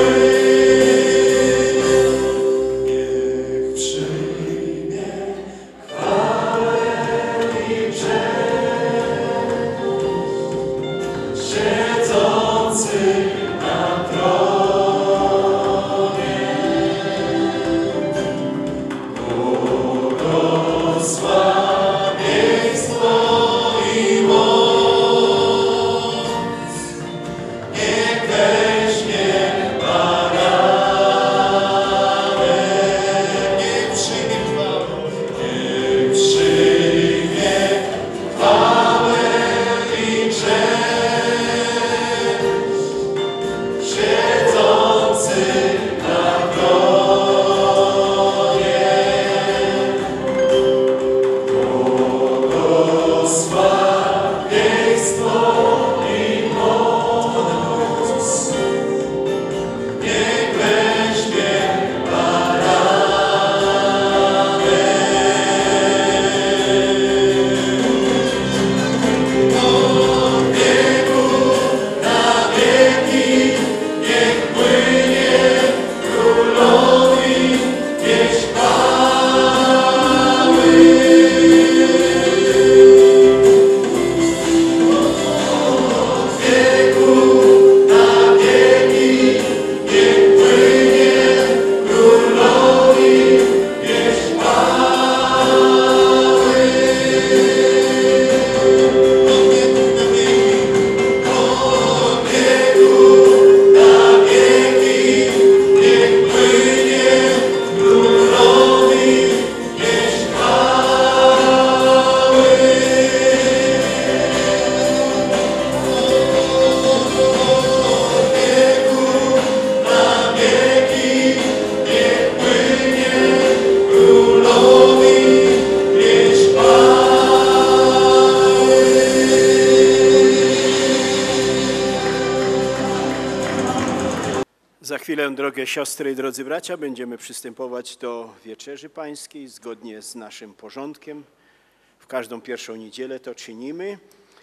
Za chwilę, drogie siostry i drodzy bracia, będziemy przystępować do Wieczerzy Pańskiej zgodnie z naszym porządkiem. W każdą pierwszą niedzielę to czynimy.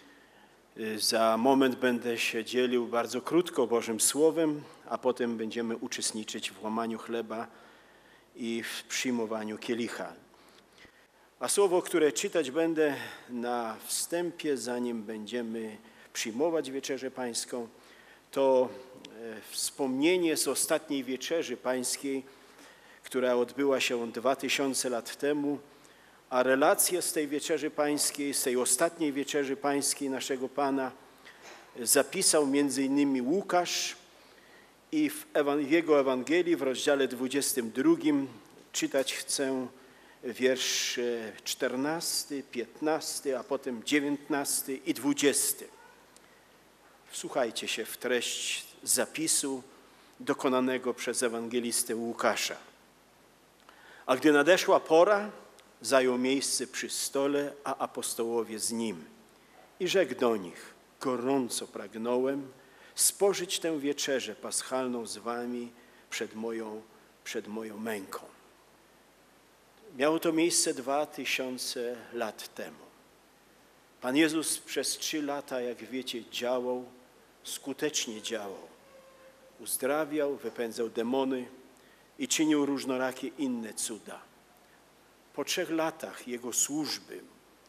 Za moment będę się dzielił bardzo krótko Bożym Słowem, a potem będziemy uczestniczyć w łamaniu chleba i w przyjmowaniu kielicha. A słowo, które czytać będę na wstępie, zanim będziemy przyjmować Wieczerzę Pańską, to wspomnienie z ostatniej Wieczerzy Pańskiej, która odbyła się 2000 lat temu, a relacje z tej Wieczerzy Pańskiej, z tej ostatniej Wieczerzy Pańskiej naszego Pana zapisał m.in. Łukasz i w jego Ewangelii w rozdziale 22 czytać chcę wiersz 14, 15, a potem 19 i 20. Wsłuchajcie się w treść zapisu dokonanego przez ewangelistę Łukasza. A gdy nadeszła pora, zajął miejsce przy stole, a apostołowie z nim. I rzekł do nich: gorąco pragnąłem spożyć tę wieczerzę paschalną z wami przed moją męką. Miało to miejsce 2000 lat temu. Pan Jezus przez 3 lata, jak wiecie, działał, skutecznie działał. Uzdrawiał, wypędzał demony i czynił różnorakie inne cuda. Po 3 latach Jego służby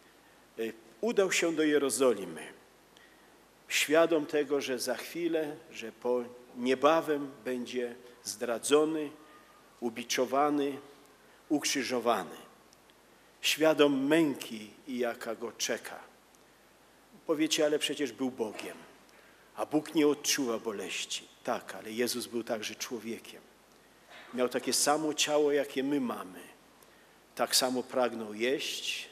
udał się do Jerozolimy, świadom tego, że za chwilę, że niebawem będzie zdradzony, ubiczowany, ukrzyżowany. Świadom męki, jaka go czeka. Powiecie, ale przecież był Bogiem, a Bóg nie odczuwa boleści. Tak, ale Jezus był także człowiekiem. Miał takie samo ciało, jakie my mamy. Tak samo pragnął jeść,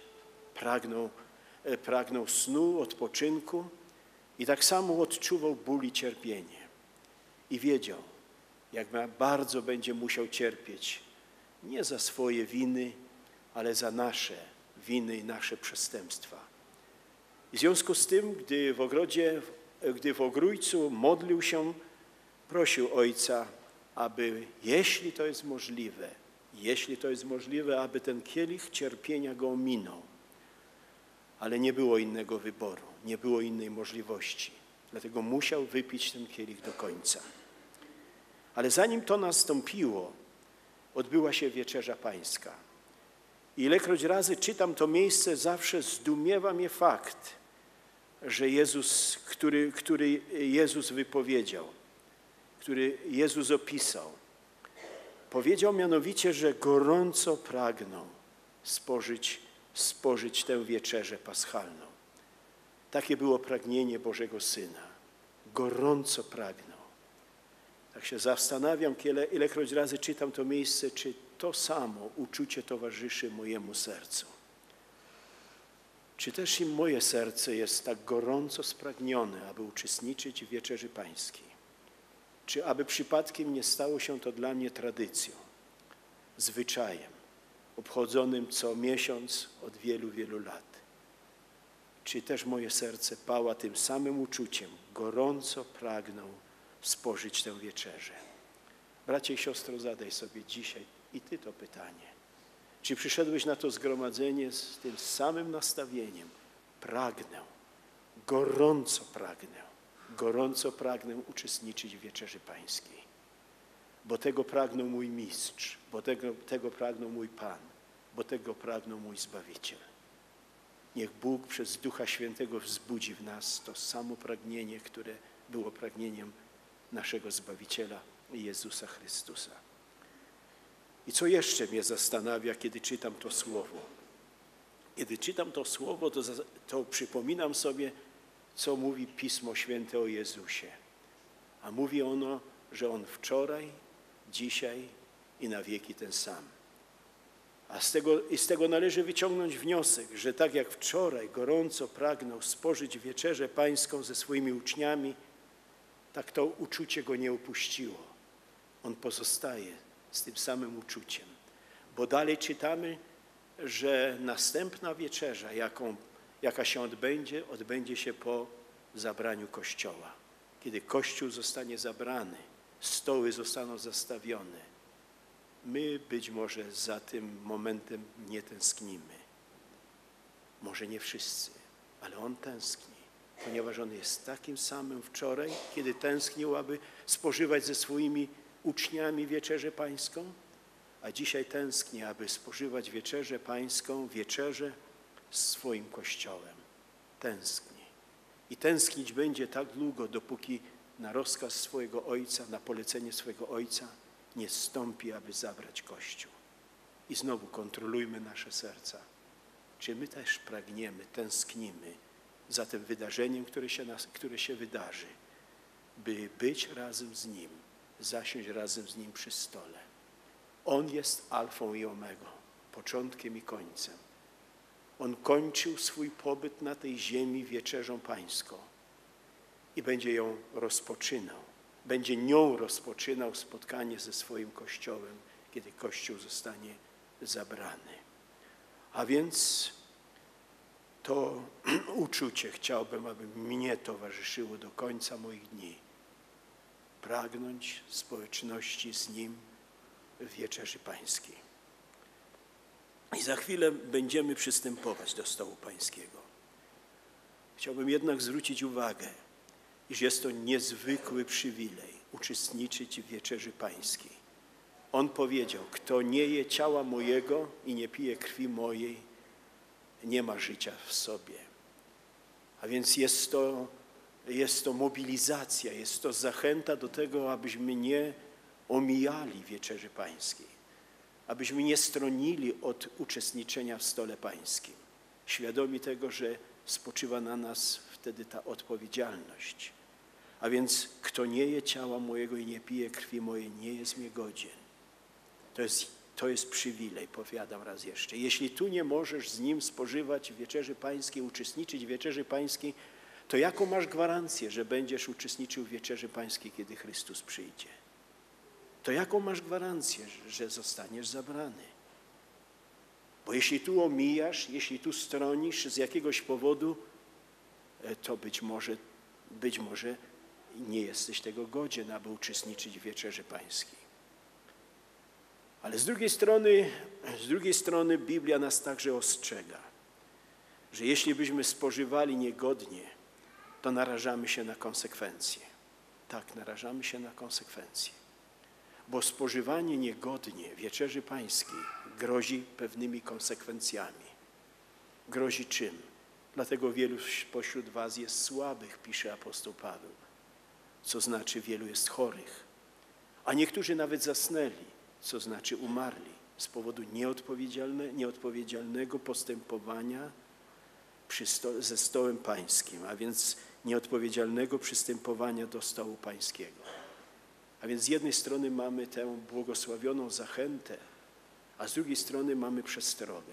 pragnął snu, odpoczynku i tak samo odczuwał ból i cierpienie. I wiedział, jak bardzo będzie musiał cierpieć, nie za swoje winy, ale za nasze winy i nasze przestępstwa. I w związku z tym, gdy w ogrójcu modlił się, prosił Ojca, aby, jeśli to jest możliwe, aby ten kielich cierpienia go ominął. Ale nie było innego wyboru, nie było innej możliwości. Dlatego musiał wypić ten kielich do końca. Ale zanim to nastąpiło, odbyła się wieczerza pańska. Ilekroć razy czytam to miejsce, zawsze zdumiewa mnie fakt, że Jezus, który Jezus wypowiedział, który Jezus opisał, powiedział mianowicie, że gorąco pragnął spożyć tę wieczerzę paschalną. Takie było pragnienie Bożego Syna. Gorąco pragnął. Tak się zastanawiam, ilekroć razy czytam to miejsce, czy to samo uczucie towarzyszy mojemu sercu. Czy też i moje serce jest tak gorąco spragnione, aby uczestniczyć w wieczerzy pańskiej? Czy aby przypadkiem nie stało się to dla mnie tradycją, zwyczajem, obchodzonym co miesiąc od wielu, wielu lat? Czy też moje serce pała tym samym uczuciem, gorąco pragnął spożyć tę wieczerzę? Bracie i siostro, zadaj sobie dzisiaj i ty to pytanie. Czy przyszedłeś na to zgromadzenie z tym samym nastawieniem? Pragnę, gorąco pragnę uczestniczyć w wieczerzy pańskiej. Bo tego pragnął mój mistrz, bo tego pragnął mój Pan, bo tego pragnął mój Zbawiciel. Niech Bóg przez Ducha Świętego wzbudzi w nas to samo pragnienie, które było pragnieniem naszego Zbawiciela Jezusa Chrystusa. I co jeszcze mnie zastanawia, kiedy czytam to słowo? Kiedy czytam to słowo, to przypominam sobie, co mówi Pismo Święte o Jezusie. A mówi ono, że On wczoraj, dzisiaj i na wieki ten sam. A z tego należy wyciągnąć wniosek, że tak jak wczoraj gorąco pragnął spożyć wieczerzę pańską ze swoimi uczniami, tak to uczucie go nie opuściło. On pozostaje z tym samym uczuciem. Bo dalej czytamy, że następna wieczerza, jaka się odbędzie się po zabraniu Kościoła. Kiedy Kościół zostanie zabrany, stoły zostaną zastawione. My być może za tym momentem nie tęsknimy. Może nie wszyscy, ale On tęskni, ponieważ On jest takim samym wczoraj, kiedy tęsknił, aby spożywać ze swoimi uczniami wieczerzę pańską, a dzisiaj tęskni, aby spożywać wieczerzę pańską, wieczerzę z swoim Kościołem. Tęskni. I tęsknić będzie tak długo, dopóki na rozkaz swojego Ojca, na polecenie swojego Ojca nie zstąpi, aby zabrać Kościół. I znowu kontrolujmy nasze serca. Czy my też pragniemy, tęsknimy za tym wydarzeniem, które się wydarzy, by być razem z Nim, zasiąść razem z Nim przy stole. On jest alfą i omegą, początkiem i końcem. On kończył swój pobyt na tej ziemi wieczerzą pańską i będzie ją rozpoczynał. Będzie nią rozpoczynał spotkanie ze swoim Kościołem, kiedy Kościół zostanie zabrany. A więc to uczucie chciałbym, aby mnie towarzyszyło do końca moich dni. Pragnąć społeczności z Nim w wieczerzy pańskiej. I za chwilę będziemy przystępować do stołu pańskiego. Chciałbym jednak zwrócić uwagę, iż jest to niezwykły przywilej uczestniczyć w wieczerzy pańskiej. On powiedział, kto nie je ciała mojego i nie pije krwi mojej, nie ma życia w sobie. A więc jest to mobilizacja, jest to zachęta do tego, abyśmy nie omijali wieczerzy pańskiej, abyśmy nie stronili od uczestniczenia w stole pańskim, świadomi tego, że spoczywa na nas wtedy ta odpowiedzialność. A więc kto nie je ciała mojego i nie pije krwi mojej, nie jest mnie godzien. To jest przywilej, powiadam raz jeszcze. Jeśli tu nie możesz z Nim spożywać wieczerzy pańskiej, uczestniczyć w wieczerzy pańskiej, to jaką masz gwarancję, że będziesz uczestniczył w wieczerzy pańskiej, kiedy Chrystus przyjdzie? To jaką masz gwarancję, że zostaniesz zabrany? Bo jeśli tu omijasz, jeśli tu stronisz z jakiegoś powodu, to być może nie jesteś tego godzien, aby uczestniczyć w wieczerzy pańskiej. Ale z drugiej strony Biblia nas także ostrzega, że jeśli byśmy spożywali niegodnie, to narażamy się na konsekwencje. Tak, narażamy się na konsekwencje. bo spożywanie niegodnie wieczerzy pańskiej grozi pewnymi konsekwencjami. Grozi czym? Dlatego wielu pośród was jest słabych, pisze apostoł Paweł, co znaczy wielu jest chorych, a niektórzy nawet zasnęli, co znaczy umarli z powodu nieodpowiedzialnego postępowania ze stołem pańskim, a więc nieodpowiedzialnego przystępowania do stołu pańskiego. A więc z jednej strony mamy tę błogosławioną zachętę, a z drugiej strony mamy przestrogę.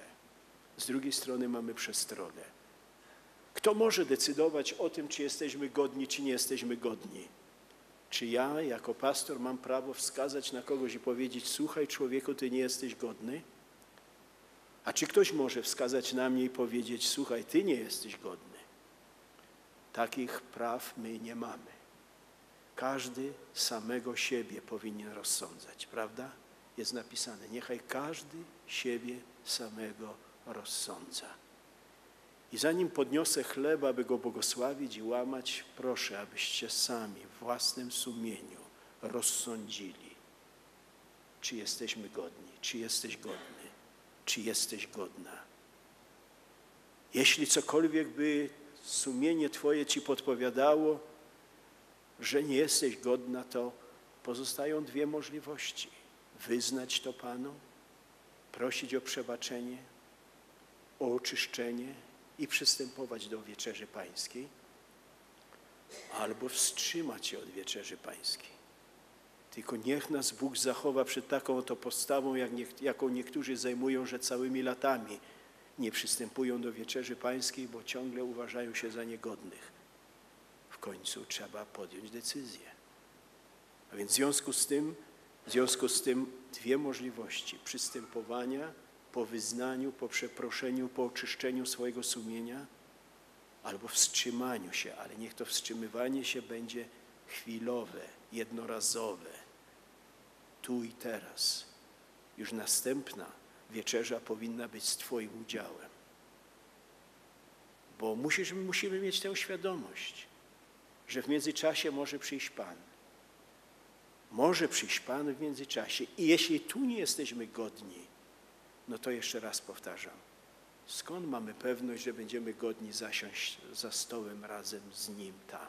Kto może decydować o tym, czy jesteśmy godni, czy nie jesteśmy godni? Czy ja jako pastor mam prawo wskazać na kogoś i powiedzieć: słuchaj człowieku, ty nie jesteś godny? A czy ktoś może wskazać na mnie i powiedzieć: słuchaj, ty nie jesteś godny? Takich praw my nie mamy. Każdy samego siebie powinien rozsądzać, prawda? Jest napisane: niechaj każdy siebie samego rozsądza. I zanim podniosę chleb, aby go błogosławić i łamać, proszę, abyście sami w własnym sumieniu rozsądzili, czy jesteśmy godni, czy jesteś godny, czy jesteś godna. Jeśli cokolwiek by sumienie twoje ci podpowiadało, że nie jesteś godna, to pozostają dwie możliwości. Wyznać to Panu, prosić o przebaczenie, o oczyszczenie i przystępować do wieczerzy pańskiej, albo wstrzymać się od wieczerzy pańskiej. Tylko niech nas Bóg zachowa przed taką oto postawą, jaką niektórzy zajmują, że całymi latami nie przystępują do wieczerzy pańskiej, bo ciągle uważają się za niegodnych. W końcu trzeba podjąć decyzję. A więc w związku z tym dwie możliwości przystępowania po wyznaniu, po przeproszeniu, po oczyszczeniu swojego sumienia, albo wstrzymaniu się, ale niech to wstrzymywanie się będzie chwilowe, jednorazowe, tu i teraz. Już następna wieczerza powinna być z twoim udziałem. Bo musimy mieć tę świadomość, że w międzyczasie może przyjść Pan. Może przyjść Pan w międzyczasie. I jeśli tu nie jesteśmy godni, no to jeszcze raz powtarzam, skąd mamy pewność, że będziemy godni zasiąść za stołem razem z Nim tam?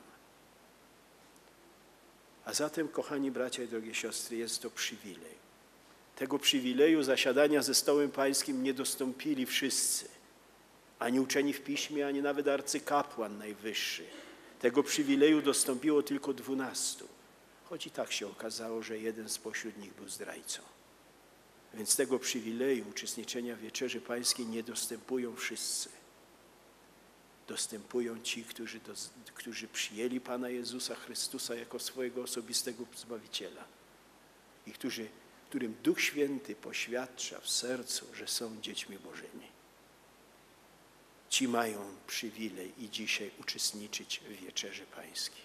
A zatem, kochani bracia i drogie siostry, jest to przywilej. Tego przywileju zasiadania ze stołem pańskim nie dostąpili wszyscy. Ani uczeni w piśmie, ani nawet arcykapłan najwyższy. Tego przywileju dostąpiło tylko 12. Choć i tak się okazało, że jeden spośród nich był zdrajcą. Więc tego przywileju uczestniczenia w wieczerzy pańskiej nie dostępują wszyscy. Dostępują ci, którzy przyjęli Pana Jezusa Chrystusa jako swojego osobistego Zbawiciela i którym Duch Święty poświadcza w sercu, że są dziećmi Bożymi. Ci mają przywilej i dzisiaj uczestniczyć w wieczerzy pańskiej.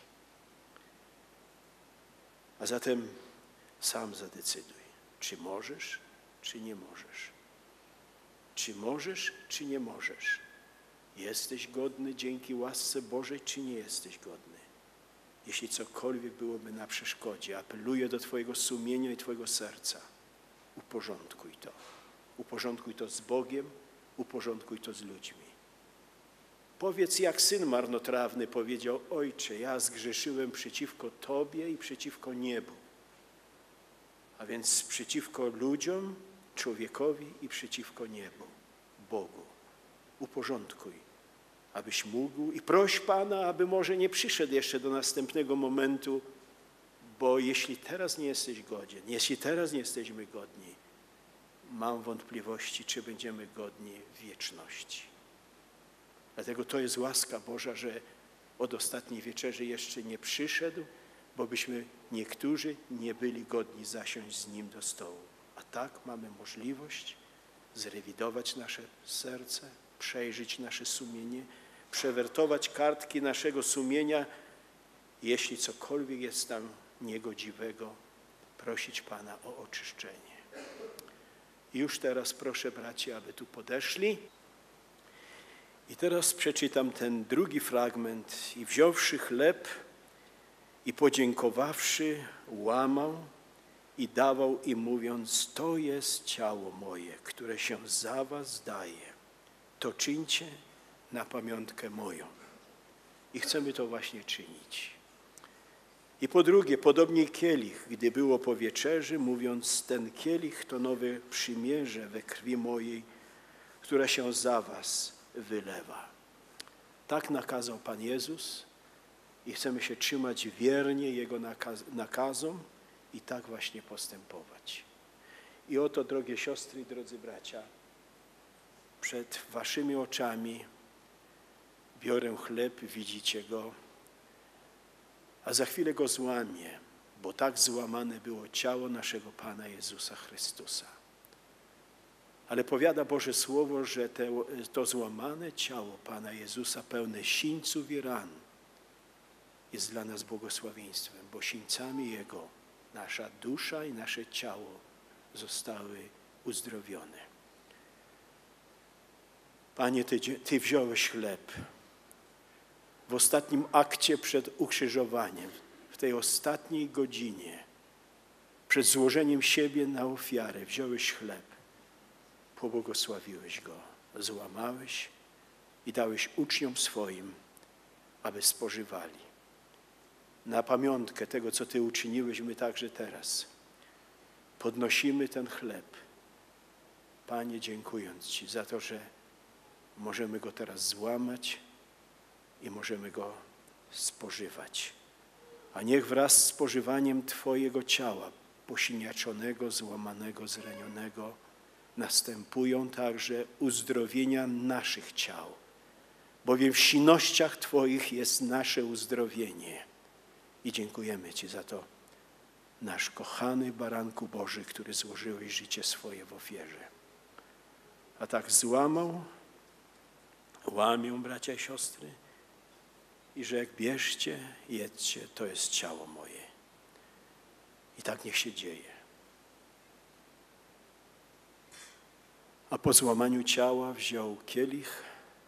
A zatem sam zadecyduj, czy możesz, czy nie możesz. Czy możesz, czy nie możesz. Jesteś godny dzięki łasce Bożej, czy nie jesteś godny? Jeśli cokolwiek byłoby na przeszkodzie, apeluję do twojego sumienia i twojego serca. Uporządkuj to. Uporządkuj to z Bogiem, uporządkuj to z ludźmi. Powiedz, jak syn marnotrawny powiedział: Ojcze, ja zgrzeszyłem przeciwko Tobie i przeciwko niebu. A więc przeciwko ludziom, człowiekowi i przeciwko niebu, Bogu. Uporządkuj, abyś mógł, i proś Pana, aby może nie przyszedł jeszcze do następnego momentu, bo jeśli teraz nie jesteś godzien, jeśli teraz nie jesteśmy godni, mam wątpliwości, czy będziemy godni w wieczności. Dlatego to jest łaska Boża, że od ostatniej wieczerzy jeszcze nie przyszedł, bo byśmy niektórzy nie byli godni zasiąść z Nim do stołu. A tak mamy możliwość zrewidować nasze serce, przejrzeć nasze sumienie, przewertować kartki naszego sumienia. Jeśli cokolwiek jest tam niegodziwego, prosić Pana o oczyszczenie. I już teraz proszę braci, aby tu podeszli. I teraz przeczytam ten drugi fragment. I wziąwszy chleb i podziękowawszy, łamał i dawał im, mówiąc: to jest ciało moje, które się za was daje. To czyńcie na pamiątkę moją. I chcemy to właśnie czynić. I po drugie, podobnie kielich, gdy było po wieczerzy, mówiąc: ten kielich to nowe przymierze we krwi mojej, która się za was wylewa. Tak nakazał Pan Jezus i chcemy się trzymać wiernie Jego nakazom i tak właśnie postępować. I oto, drogie siostry i drodzy bracia, przed waszymi oczami biorę chleb, widzicie go, a za chwilę go złamię, bo tak złamane było ciało naszego Pana Jezusa Chrystusa. Ale powiada Boże Słowo, że to złamane ciało Pana Jezusa, pełne sińców i ran, jest dla nas błogosławieństwem, bo sińcami Jego nasza dusza i nasze ciało zostały uzdrowione. Panie, Ty wziąłeś chleb w ostatnim akcie przed ukrzyżowaniem, w tej ostatniej godzinie, przed złożeniem siebie na ofiarę, wziąłeś chleb, pobłogosławiłeś go, złamałeś i dałeś uczniom swoim, aby spożywali. Na pamiątkę tego, co Ty uczyniłeś, my także teraz podnosimy ten chleb. Panie, dziękując Ci za to, że możemy go teraz złamać i możemy go spożywać. A niech wraz z spożywaniem Twojego ciała, posiniaczonego, złamanego, zranionego, następują także uzdrowienia naszych ciał, bowiem w sinnościach Twoich jest nasze uzdrowienie. I dziękujemy Ci za to, nasz kochany Baranku Boży, który złożyłeś życie swoje w ofierze. A tak złamał, łamią bracia i siostry i rzekł: bierzcie, jedzcie, to jest ciało moje. I tak niech się dzieje. A po złamaniu ciała wziął kielich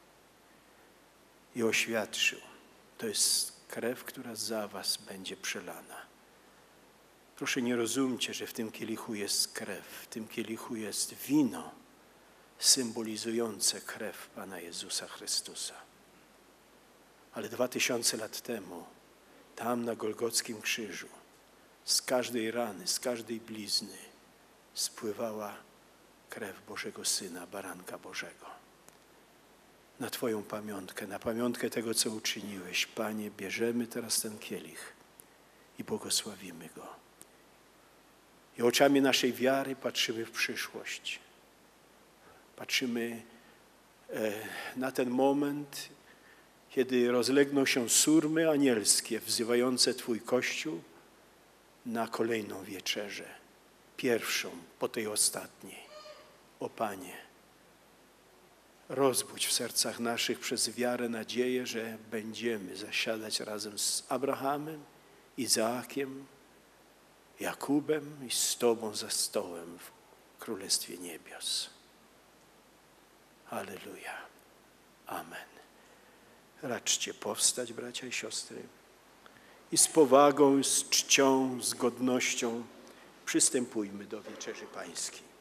i oświadczył: to jest krew, która za was będzie przelana. Proszę, nie rozumcie, że w tym kielichu jest krew, w tym kielichu jest wino symbolizujące krew Pana Jezusa Chrystusa. Ale 2000 lat temu, tam na Golgockim krzyżu, z każdej rany, z każdej blizny spływała krew Bożego Syna, Baranka Bożego. Na Twoją pamiątkę, na pamiątkę tego, co uczyniłeś, Panie, bierzemy teraz ten kielich i błogosławimy go. I oczami naszej wiary patrzymy w przyszłość. Patrzymy na ten moment, kiedy rozlegną się surmy anielskie wzywające Twój Kościół na kolejną wieczerzę, pierwszą po tej ostatniej. O Panie, rozbudź w sercach naszych przez wiarę nadzieję, że będziemy zasiadać razem z Abrahamem, Izaakiem, Jakubem i z Tobą za stołem w Królestwie Niebios. Alleluja. Amen. Raczcie powstać, bracia i siostry, i z powagą, z czcią, z godnością przystępujmy do wieczerzy pańskiej.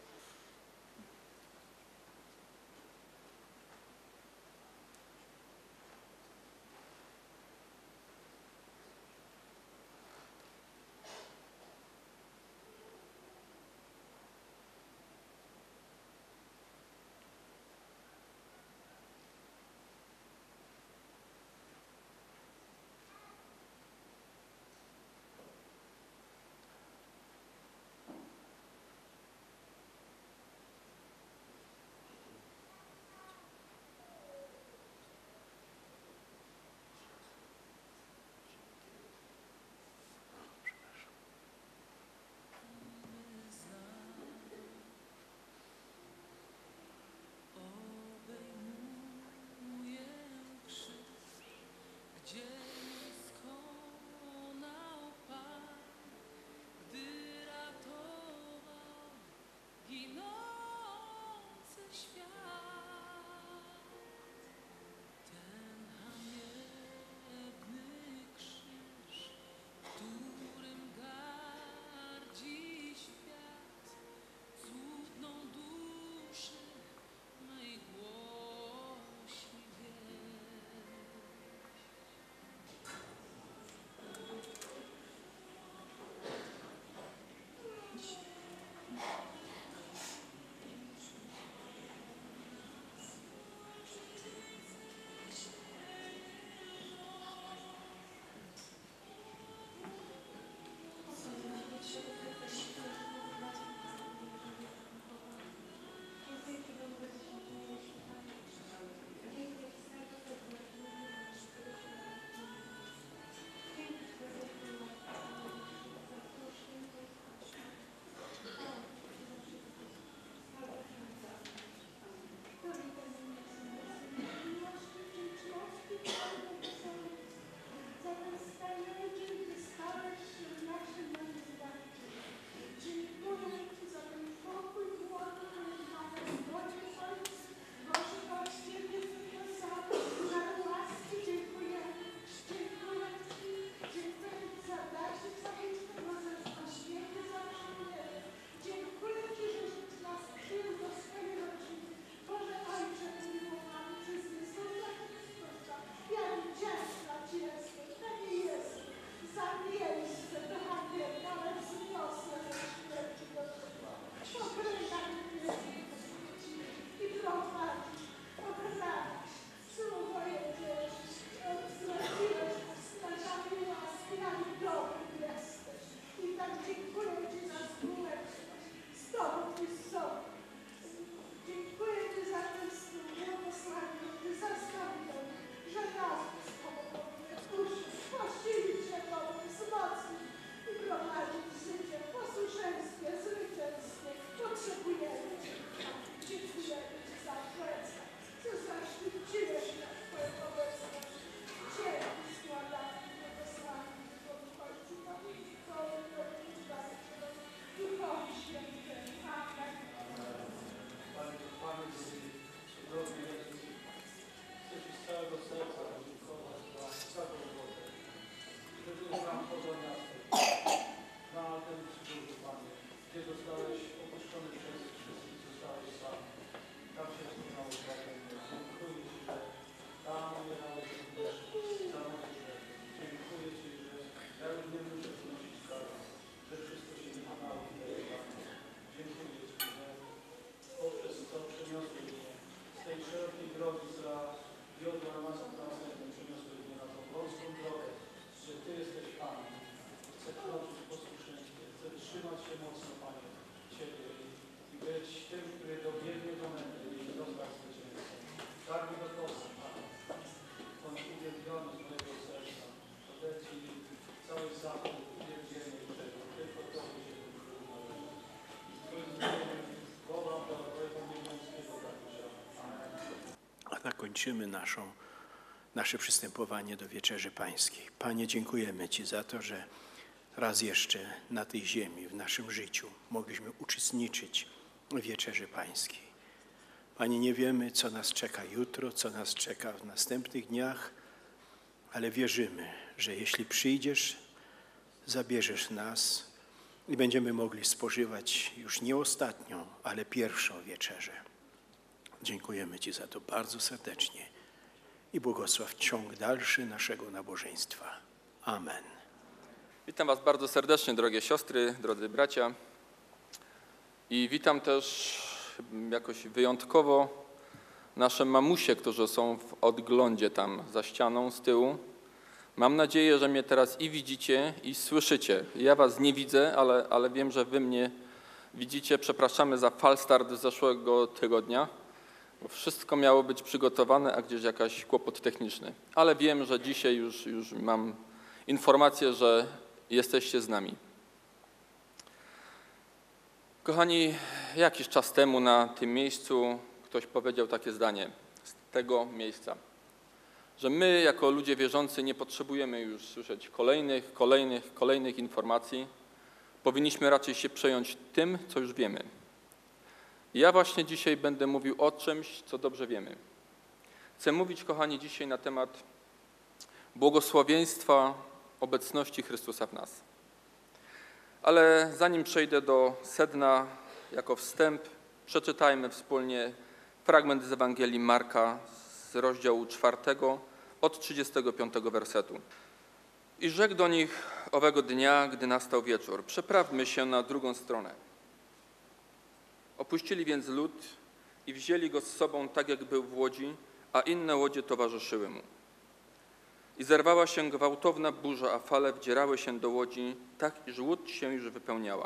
kończymy nasze przystępowanie do Wieczerzy Pańskiej. Panie, dziękujemy Ci za to, że raz jeszcze na tej ziemi, w naszym życiu mogliśmy uczestniczyć w Wieczerzy Pańskiej. Panie, nie wiemy, co nas czeka jutro, co nas czeka w następnych dniach, ale wierzymy, że jeśli przyjdziesz, zabierzesz nas i będziemy mogli spożywać już nie ostatnią, ale pierwszą wieczerzę. Dziękujemy Ci za to bardzo serdecznie i błogosław ciąg dalszy naszego nabożeństwa. Amen. Witam Was bardzo serdecznie, drogie siostry, drodzy bracia. I witam też jakoś wyjątkowo nasze mamusie, którzy są w odglądzie tam za ścianą z tyłu. Mam nadzieję, że mnie teraz i widzicie, i słyszycie. Ja Was nie widzę, ale wiem, że Wy mnie widzicie. Przepraszamy za falstart z zeszłego tygodnia, bo wszystko miało być przygotowane, a gdzieś jakiś kłopot techniczny. Ale wiem, że dzisiaj już mam informację, że jesteście z nami. Kochani, jakiś czas temu na tym miejscu ktoś powiedział takie zdanie z tego miejsca, że my jako ludzie wierzący nie potrzebujemy już słyszeć kolejnych informacji. Powinniśmy raczej się przejąć tym, co już wiemy. I ja właśnie dzisiaj będę mówił o czymś, co dobrze wiemy. Chcę mówić, kochani, dzisiaj na temat błogosławieństwa obecności Chrystusa w nas. Ale zanim przejdę do sedna, jako wstęp, przeczytajmy wspólnie fragment z Ewangelii Marka z rozdziału 4 od 35 wersetu. I rzekł do nich owego dnia, gdy nastał wieczór: przeprawmy się na drugą stronę. Opuścili więc lud i wzięli go z sobą tak, jak był w łodzi, a inne łodzie towarzyszyły mu. I zerwała się gwałtowna burza, a fale wdzierały się do łodzi, tak iż łódź się już wypełniała.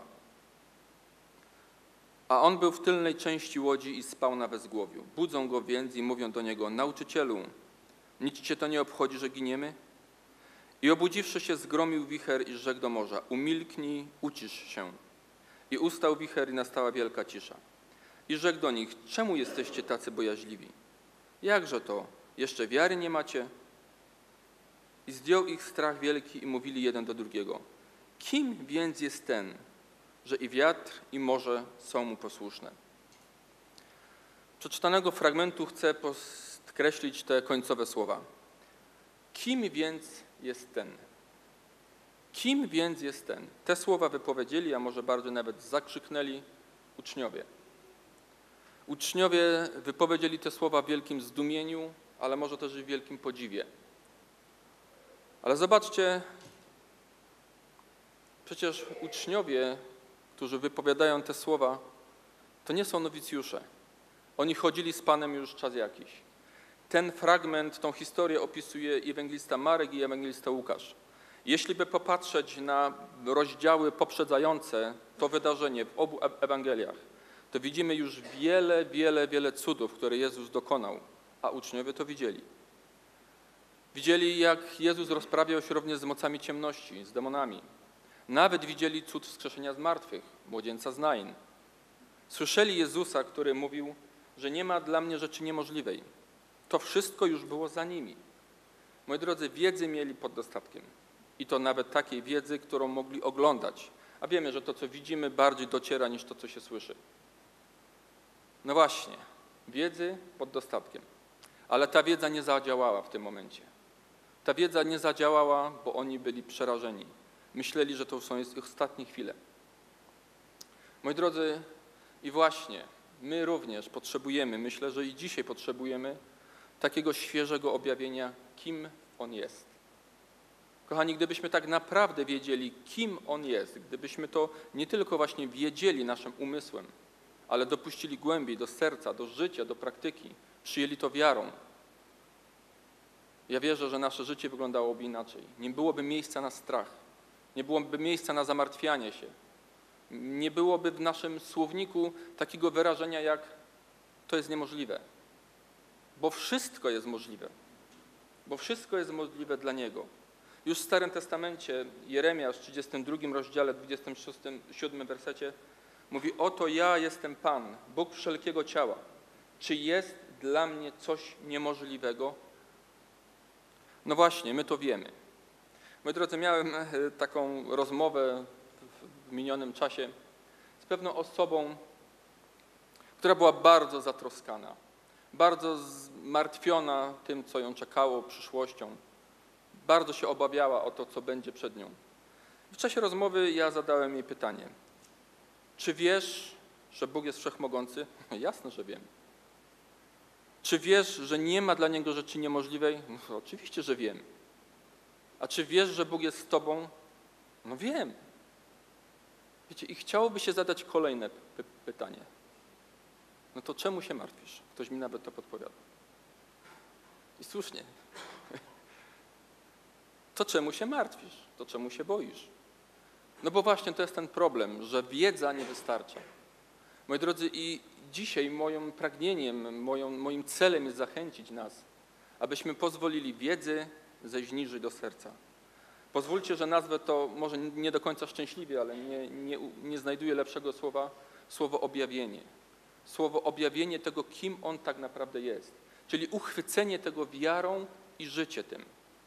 A on był w tylnej części łodzi i spał na wezgłowiu. Budzą go więc i mówią do niego: nauczycielu, nic cię to nie obchodzi, że giniemy? I obudziwszy się, zgromił wicher i rzekł do morza: umilknij, ucisz się. I ustał wicher i nastała wielka cisza. I rzekł do nich: czemu jesteście tacy bojaźliwi? Jakże to, jeszcze wiary nie macie? I zdjął ich strach wielki i mówili jeden do drugiego: kim więc jest ten, że i wiatr, i morze są mu posłuszne? Przeczytanego fragmentu chcę podkreślić te końcowe słowa. Kim więc jest ten? Kim więc jest ten? Te słowa wypowiedzieli, a może bardziej nawet zakrzyknęli uczniowie. Uczniowie wypowiedzieli te słowa w wielkim zdumieniu, ale może też i w wielkim podziwie. Ale zobaczcie, przecież uczniowie, którzy wypowiadają te słowa, to nie są nowicjusze. Oni chodzili z Panem już czas jakiś. Ten fragment, tą historię opisuje ewangelista Marek i ewangelista Łukasz. Jeśli by popatrzeć na rozdziały poprzedzające to wydarzenie w obu Ewangeliach, to widzimy już wiele cudów, które Jezus dokonał, a uczniowie to widzieli. Widzieli, jak Jezus rozprawiał się również z mocami ciemności, z demonami. Nawet widzieli cud wskrzeszenia z martwych, młodzieńca z Nain. Słyszeli Jezusa, który mówił, że nie ma dla mnie rzeczy niemożliwej. To wszystko już było za nimi. Moi drodzy, wiedzy mieli pod dostatkiem. I to nawet takiej wiedzy, którą mogli oglądać. A wiemy, że to, co widzimy, bardziej dociera niż to, co się słyszy. No właśnie, wiedzy pod dostatkiem. Ale ta wiedza nie zadziałała w tym momencie. Ta wiedza nie zadziałała, bo oni byli przerażeni. Myśleli, że to są ich ostatnie chwile. Moi drodzy, i właśnie my również potrzebujemy, myślę, że i dzisiaj potrzebujemy takiego świeżego objawienia, kim On jest. Kochani, gdybyśmy tak naprawdę wiedzieli, kim On jest, gdybyśmy to nie tylko właśnie wiedzieli naszym umysłem, ale dopuścili głębiej do serca, do życia, do praktyki, przyjęli to wiarą, ja wierzę, że nasze życie wyglądałoby inaczej. Nie byłoby miejsca na strach, nie byłoby miejsca na zamartwianie się, nie byłoby w naszym słowniku takiego wyrażenia jak to jest niemożliwe, bo wszystko jest możliwe, dla Niego. Już w Starym Testamencie Jeremiasz w 32 rozdziale, 27 wersecie mówi: oto ja jestem Pan, Bóg wszelkiego ciała. Czy jest dla mnie coś niemożliwego? No właśnie, my to wiemy. Moi drodzy, miałem taką rozmowę w minionym czasie z pewną osobą, która była bardzo zatroskana, bardzo zmartwiona tym, co ją czekało, przyszłością. Bardzo się obawiała o to, co będzie przed nią. W czasie rozmowy ja zadałem jej pytanie: czy wiesz, że Bóg jest wszechmogący? Jasne, że wiem. Czy wiesz, że nie ma dla Niego rzeczy niemożliwej? No, oczywiście, że wiem. A czy wiesz, że Bóg jest z tobą? No wiem. Wiecie, i chciałoby się zadać kolejne pytanie. No to czemu się martwisz? Ktoś mi nawet to podpowiada. I słusznie. To czemu się martwisz? To czemu się boisz? No bo właśnie to jest ten problem, że wiedza nie wystarcza. Moi drodzy, i dzisiaj moim pragnieniem, moim celem jest zachęcić nas, abyśmy pozwolili wiedzy zejść niżej do serca. Pozwólcie, że nazwę to może nie do końca szczęśliwie, ale nie znajduję lepszego słowa, słowo objawienie. Słowo objawienie tego, kim On tak naprawdę jest. Czyli uchwycenie tego wiarą i życie tym.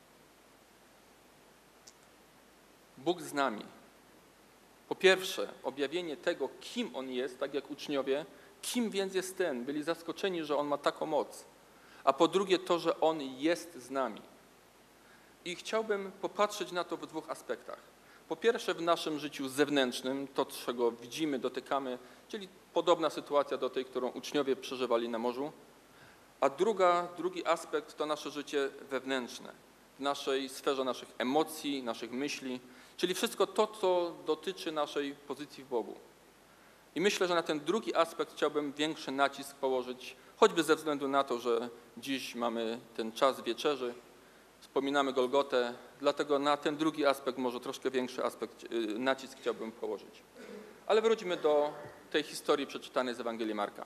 Bóg z nami. Po pierwsze, objawienie tego, kim On jest, tak jak uczniowie, kim więc jest ten? Byli zaskoczeni, że On ma taką moc. A po drugie to, że On jest z nami. I chciałbym popatrzeć na to w dwóch aspektach. Po pierwsze w naszym życiu zewnętrznym, to czego widzimy, dotykamy, czyli podobna sytuacja do tej, którą uczniowie przeżywali na morzu. A drugi aspekt to nasze życie wewnętrzne, w naszej sferze naszych emocji, naszych myśli, czyli wszystko to, co dotyczy naszej pozycji w Bogu. I myślę, że na ten drugi aspekt chciałbym większy nacisk położyć, choćby ze względu na to, że dziś mamy ten czas wieczerzy, wspominamy Golgotę, dlatego na ten drugi aspekt, może troszkę większy nacisk chciałbym położyć. Ale wróćmy do tej historii przeczytanej z Ewangelii Marka.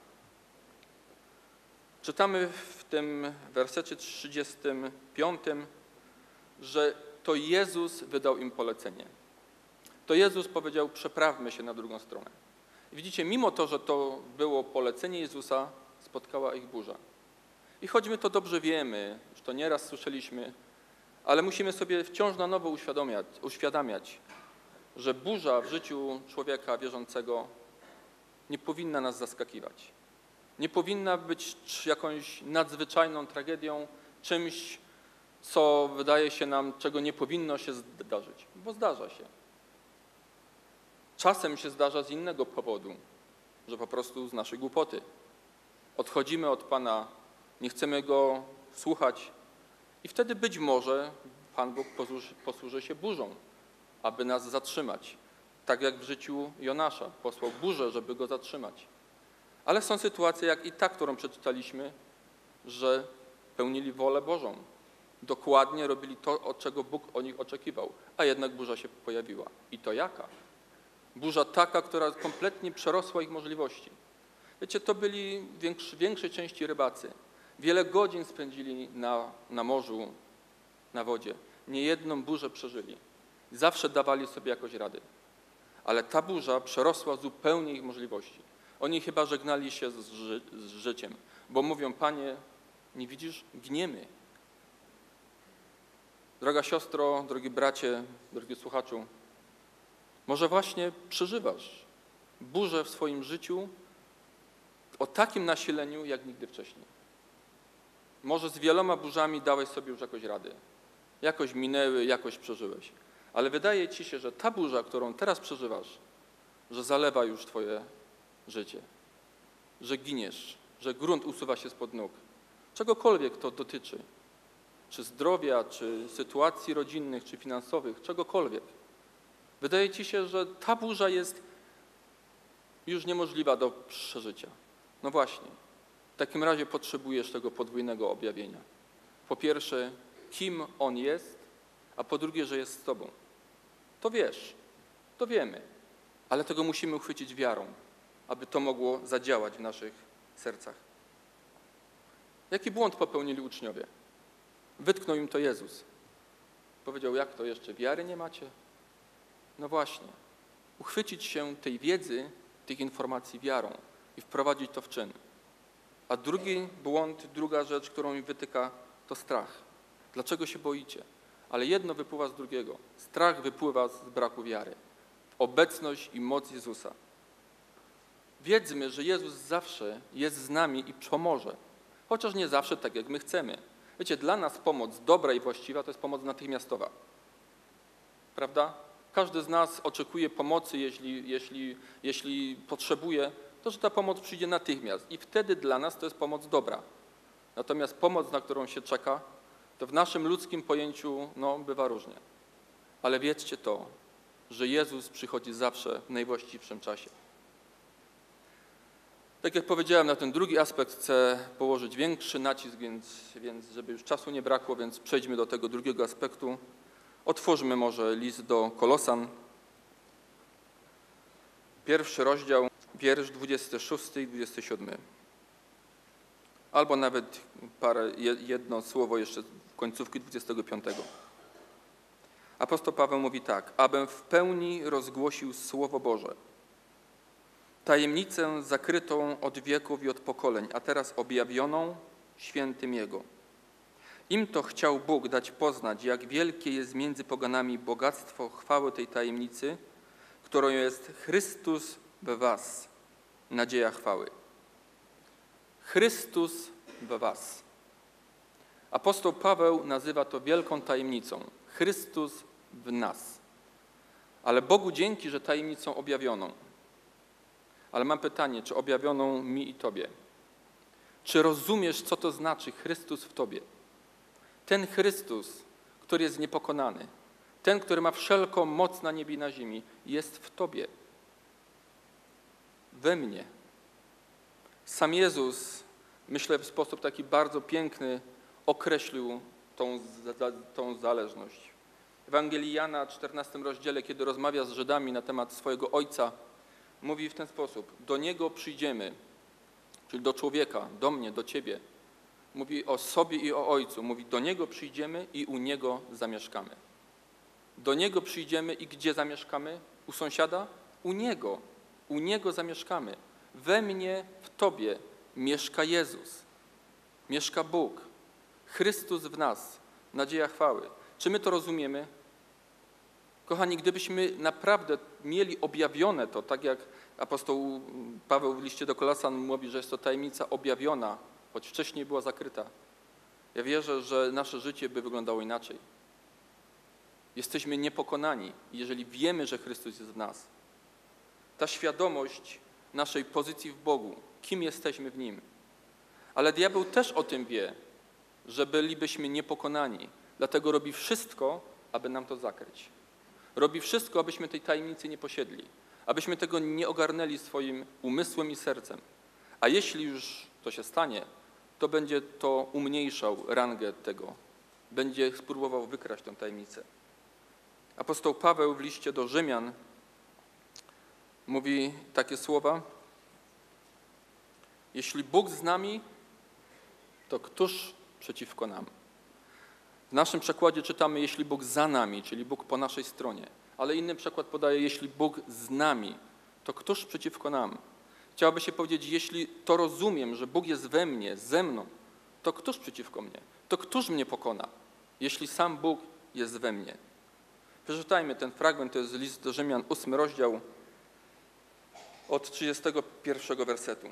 Czytamy w tym wersecie 35, że to Jezus wydał im polecenie. To Jezus powiedział: przeprawmy się na drugą stronę. I widzicie, mimo to, że to było polecenie Jezusa, spotkała ich burza. I choć my to dobrze wiemy, już to nieraz słyszeliśmy, ale musimy sobie wciąż na nowo uświadamiać, że burza w życiu człowieka wierzącego nie powinna nas zaskakiwać. Nie powinna być jakąś nadzwyczajną tragedią, czymś, co wydaje się nam, czego nie powinno się zdarzyć, bo zdarza się. Czasem się zdarza z innego powodu, że po prostu z naszej głupoty. Odchodzimy od Pana, nie chcemy Go słuchać i wtedy być może Pan Bóg posłuży się burzą, aby nas zatrzymać. Tak jak w życiu Jonasza posłał burzę, żeby go zatrzymać. Ale są sytuacje jak i ta, którą przeczytaliśmy, że pełnili wolę Bożą. Dokładnie robili to, od czego Bóg od nich oczekiwał, a jednak burza się pojawiła. I to jaka? Burza taka, która kompletnie przerosła ich możliwości. Wiecie, to byli w większej części rybacy. Wiele godzin spędzili na morzu, na wodzie. Niejedną burzę przeżyli. Zawsze dawali sobie jakoś rady. Ale ta burza przerosła zupełnie ich możliwości. Oni chyba żegnali się z życiem, bo mówią: Panie, nie widzisz? Giniemy. Droga siostro, drogi bracie, drogi słuchaczu, może właśnie przeżywasz burzę w swoim życiu o takim nasileniu, jak nigdy wcześniej. Może z wieloma burzami dałeś sobie już jakoś radę. Jakoś minęły, jakoś przeżyłeś. Ale wydaje ci się, że ta burza, którą teraz przeżywasz, że zalewa już twoje życie, że giniesz, że grunt usuwa się spod nóg. Czegokolwiek to dotyczy, czy zdrowia, czy sytuacji rodzinnych, czy finansowych, czegokolwiek. Wydaje ci się, że ta burza jest już niemożliwa do przeżycia. No właśnie, w takim razie potrzebujesz tego podwójnego objawienia. Po pierwsze, kim On jest, a po drugie, że jest z tobą. To wiesz, to wiemy, ale tego musimy uchwycić wiarą, aby to mogło zadziałać w naszych sercach. Jaki błąd popełnili uczniowie? Wytknął im to Jezus. Powiedział: jak to jeszcze wiary nie macie? No właśnie, uchwycić się tej wiedzy, tych informacji wiarą i wprowadzić to w czyn. A drugi błąd, druga rzecz, którą mi wytyka, to strach. Dlaczego się boicie? Ale jedno wypływa z drugiego. Strach wypływa z braku wiary. Obecność i moc Jezusa. Wiedzmy, że Jezus zawsze jest z nami i pomoże. Chociaż nie zawsze tak, jak my chcemy. Wiecie, dla nas pomoc dobra i właściwa to jest pomoc natychmiastowa. Prawda? Każdy z nas oczekuje pomocy, jeśli potrzebuje, to że ta pomoc przyjdzie natychmiast. I wtedy dla nas to jest pomoc dobra. Natomiast pomoc, na którą się czeka, to w naszym ludzkim pojęciu bywa różnie. Ale wiedzcie to, że Jezus przychodzi zawsze w najwłaściwszym czasie. Tak jak powiedziałem, na ten drugi aspekt chcę położyć większy nacisk, więc żeby już czasu nie brakło, więc przejdźmy do tego drugiego aspektu. Otwórzmy może list do Kolosan. 1 rozdział, wiersz 26 i 27. Albo nawet jedno słowo jeszcze w końcówki 25. Apostoł Paweł mówi tak: abym w pełni rozgłosił Słowo Boże, tajemnicę zakrytą od wieków i od pokoleń, a teraz objawioną świętym Jego. Im to chciał Bóg dać poznać, jak wielkie jest między poganami bogactwo chwały tej tajemnicy, którą jest Chrystus we was, nadzieja chwały. Chrystus we was. Apostoł Paweł nazywa to wielką tajemnicą. Chrystus w nas. Ale Bogu dzięki, że tajemnicą objawioną. Ale mam pytanie, czy objawioną mi i tobie? Czy rozumiesz, co to znaczy Chrystus w tobie? Ten Chrystus, który jest niepokonany, ten, który ma wszelką moc na niebie i na ziemi, jest w tobie. We mnie. Sam Jezus, myślę, w sposób taki bardzo piękny określił tą zależność. W Ewangelii Jana, 14 rozdziale, kiedy rozmawia z Żydami na temat swojego Ojca, mówi w ten sposób: do Niego przyjdziemy, czyli do człowieka, do mnie, do ciebie. Mówi o sobie i o Ojcu. Mówi, do Niego przyjdziemy i u Niego zamieszkamy. Do Niego przyjdziemy i gdzie zamieszkamy? U sąsiada? U Niego. U Niego zamieszkamy. We mnie, w tobie mieszka Jezus. Mieszka Bóg. Chrystus w nas. Nadzieja chwały. Czy my to rozumiemy? Kochani, gdybyśmy naprawdę mieli objawione to, tak jak apostoł Paweł w liście do Kolosan mówi, że jest to tajemnica objawiona, choć wcześniej była zakryta, ja wierzę, że nasze życie by wyglądało inaczej. Jesteśmy niepokonani, jeżeli wiemy, że Chrystus jest w nas. Ta świadomość naszej pozycji w Bogu, kim jesteśmy w Nim. Ale diabeł też o tym wie, że bylibyśmy niepokonani, dlatego robi wszystko, aby nam to zakryć. Robi wszystko, abyśmy tej tajemnicy nie posiedli, abyśmy tego nie ogarnęli swoim umysłem i sercem. A jeśli już to się stanie, to będzie to umniejszał rangę tego. Będzie spróbował wykraść tę tajemnicę. Apostoł Paweł w liście do Rzymian mówi takie słowa: jeśli Bóg z nami, to któż przeciwko nam? W naszym przekładzie czytamy, jeśli Bóg za nami, czyli Bóg po naszej stronie. Ale inny przekład podaje, jeśli Bóg z nami, to któż przeciwko nam? Chciałoby się powiedzieć, jeśli to rozumiem, że Bóg jest we mnie, ze mną, to któż przeciwko mnie? To któż mnie pokona, jeśli sam Bóg jest we mnie? Przeczytajmy ten fragment, to jest list do Rzymian, 8 rozdział, od 31 wersetu.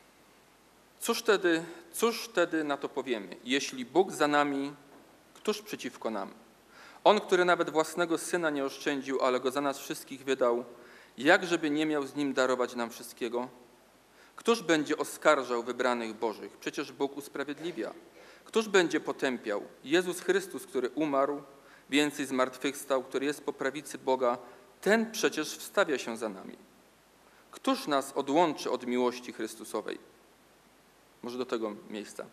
Cóż wtedy na to powiemy? Jeśli Bóg za nami, któż przeciwko nam? On, który nawet własnego Syna nie oszczędził, ale Go za nas wszystkich wydał, jakżeby nie miał z Nim darować nam wszystkiego? Któż będzie oskarżał wybranych Bożych? Przecież Bóg usprawiedliwia. Któż będzie potępiał? Jezus Chrystus, który umarł, więcej zmartwychwstał, który jest po prawicy Boga, ten przecież wstawia się za nami. Któż nas odłączy od miłości Chrystusowej? Może do tego miejsca.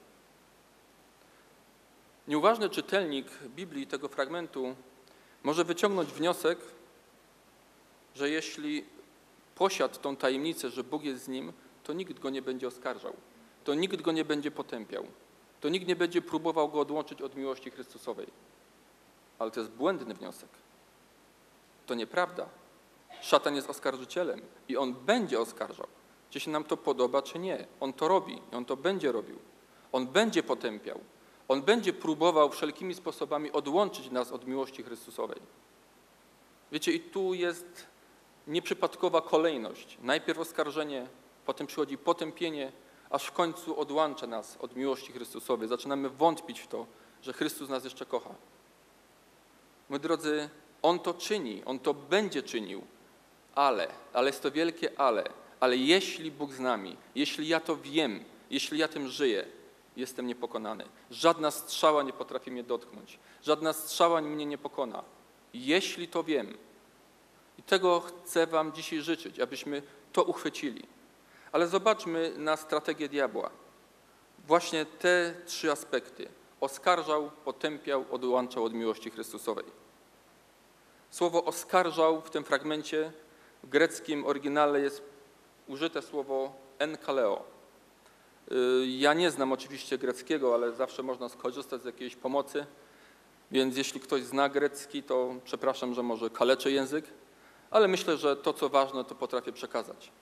Nieuważny czytelnik Biblii tego fragmentu może wyciągnąć wniosek, że jeśli posiadł tą tajemnicę, że Bóg jest z nim, to nikt go nie będzie oskarżał, to nikt go nie będzie potępiał, to nikt nie będzie próbował go odłączyć od miłości Chrystusowej. Ale to jest błędny wniosek. To nieprawda. Szatan jest oskarżycielem i on będzie oskarżał. czy się nam to podoba, czy nie. On to robi i on to będzie robił. On będzie potępiał. On będzie próbował wszelkimi sposobami odłączyć nas od miłości Chrystusowej. Wiecie, i tu jest nieprzypadkowa kolejność. Najpierw oskarżenie, potem przychodzi potępienie, aż w końcu odłącza nas od miłości Chrystusowej. Zaczynamy wątpić w to, że Chrystus nas jeszcze kocha. Moi drodzy, On to czyni, On to będzie czynił, ale jest to wielkie ale jeśli Bóg z nami, jeśli ja to wiem, jeśli ja tym żyję, jestem niepokonany. Żadna strzała nie potrafi mnie dotknąć, żadna strzała mnie nie pokona. Jeśli to wiem. I tego chcę wam dzisiaj życzyć, abyśmy to uchwycili. Ale zobaczmy na strategię diabła. Właśnie te 3 aspekty. Oskarżał, potępiał, odłączał od miłości Chrystusowej. Słowo oskarżał w tym fragmencie w greckim oryginale jest użyte słowo enkaleo. Ja nie znam oczywiście greckiego, ale zawsze można skorzystać z jakiejś pomocy, więc jeśli ktoś zna grecki, to przepraszam, że może kaleczę język, ale myślę, że to, co ważne, to potrafię przekazać.